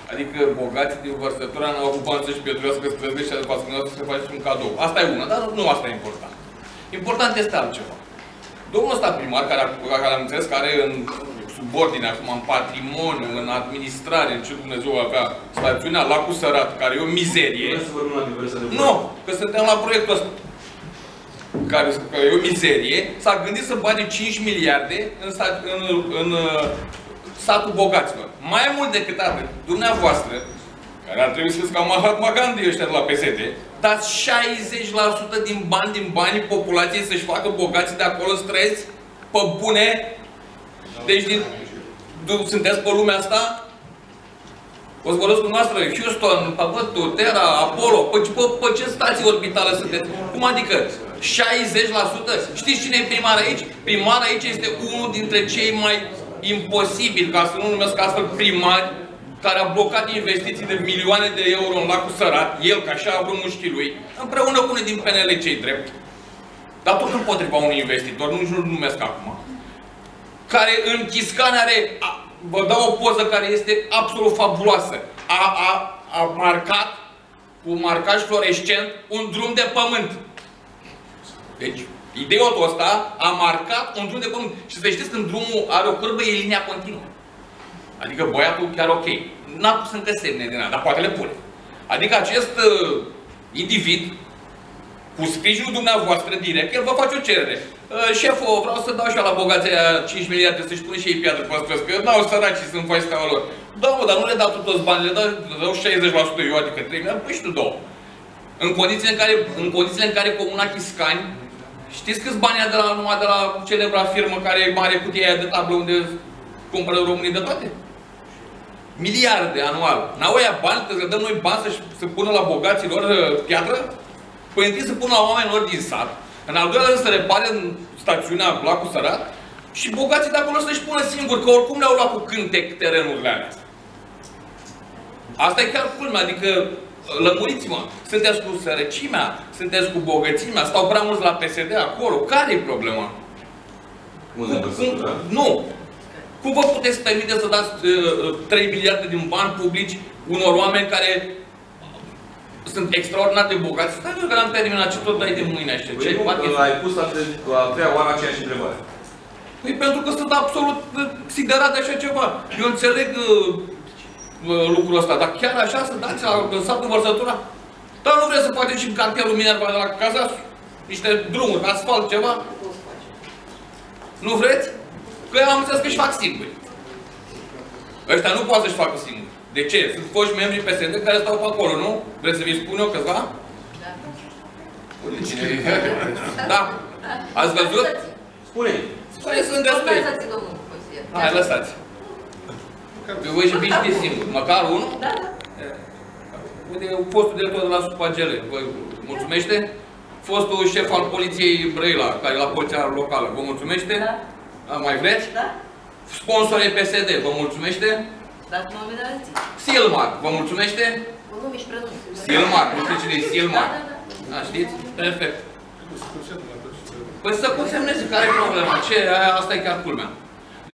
Adică bogații din vărsătura n-au avut bani să-și petrească, să trăiască și să faceți un cadou. Asta e una, dar nu asta e important. Important este altceva. Domnul ăsta primar, care am înțeles că are în subordine, acum în patrimoniu, în administrare, în ce Dumnezeu avea, stațiunea Lacul Sărat, care e o mizerie. Nu, că suntem la proiectul ăsta. Care e o mizerie, s-a gândit să bage 5 miliarde în satul bogaților. Mai mult decât atât, dumneavoastră, care ar trebui să fiți ca Mahatma Gandhi ăștia de la PSD, dați 60% din banii populației să-și facă bogații de acolo să trăiesc pe bune. Deci, sunteți pe lumea asta? O să vorbesc cu noastră, Houston, Pământul, Terra, Apollo, pe ce stație orbitală sunteți? Cum adică? 60%? Știți cine e primar aici? Primar aici este unul dintre cei mai imposibili, ca să nu numesc astfel primari, care a blocat investiții de milioane de euro în Lacul Sărat, el, ca așa a vrut mușchii lui, împreună cu unul din PNL cei drept, dar tot împotriva unui investitor, nu numesc acum, care în Chiscane are, vă dau o poză care este absolut fabuloasă, a marcat cu marcaj fluorescent un drum de pământ. Deci, idiotul ăsta a marcat un drum de pământ. Și să știți, când drumul are o curbă, e linia continuă. Adică băiatul chiar ok. N-a pus încă semne din ăla, dar poate le pune. Adică acest individ, cu sprijinul dumneavoastră direct, el vă face o cerere. Șeful, vreau să dau și eu la bogații aia 5 miliarde să-și pune și ei piatră pe străzi, că n-au săraci să-mi faci steaua lor. Da, mă, dar nu le dau tu toți banii, le dau 60% eu, adică 3 miliarde, păi și tu 2. În condițiile în care Comuna Chiscani, știți câți bani ia numai de la celebra firmă care e mare cutie aia de tablă unde cumpără românii de toate? Miliarde anual. N-au aia bani, că le dăm noi bani să pună la bogații lor piatră? Păi întâi să pună la oamenilor din sat, în al doilea rând să repare în stațiunea Lacul Sărat și bogații de acolo să-și pună singuri, că oricum le-au luat cu cântec terenurile alea. Asta e chiar culmea, adică lămuriți-mă, sunteți cu sărăcimea, sunteți cu bogățimea, stau prea mulți la PSD acolo, care e problema? Nu! Cum vă puteți permite să dați 3 miliarde din bani publici unor oameni care sunt extraordinar de bogați? Stai că n-am terminat, ce tot dai de mâine așa? Nu, ai pus la treia oară aceeași întrebare. Păi pentru că sunt absolut siderat de așa ceva. Eu înțeleg lucrul ăsta, dar chiar așa să dați în satul Vărsătura? Dar nu vreți să faceți și în cartierul Minerva de la Cazasu? Niște drumuri, asfalt, ceva? Nu vreți? Că eu am înțeles că își fac singuri. Ăștia nu poate să-și facă singuri. De ce? Sunt foști membri PSD care stau pe acolo, nu? Vreți să vi spun eu câțiva? Da. Ați văzut? Spune-i. Spune, sunt destui. Hai, lăsați. Că voi și știți singur. Măcar unul? Da, da. Uite, fostul director de la SUPAGL. Vă mulțumește? Fostul șef al poliției Brăila, care e la poliția locală. Vă mulțumește? Da. Mai vreți? Da. Sponsorii PSD, vă mulțumește? Dați nume de alții. Silmar, vă mulțumește? Nume și prenume. Silmar, nu știți cine e Silmar? Da, da, da. Da, știți? Perfect. Păi să consemneze, care e problema? Ce? Asta e chiar culmea.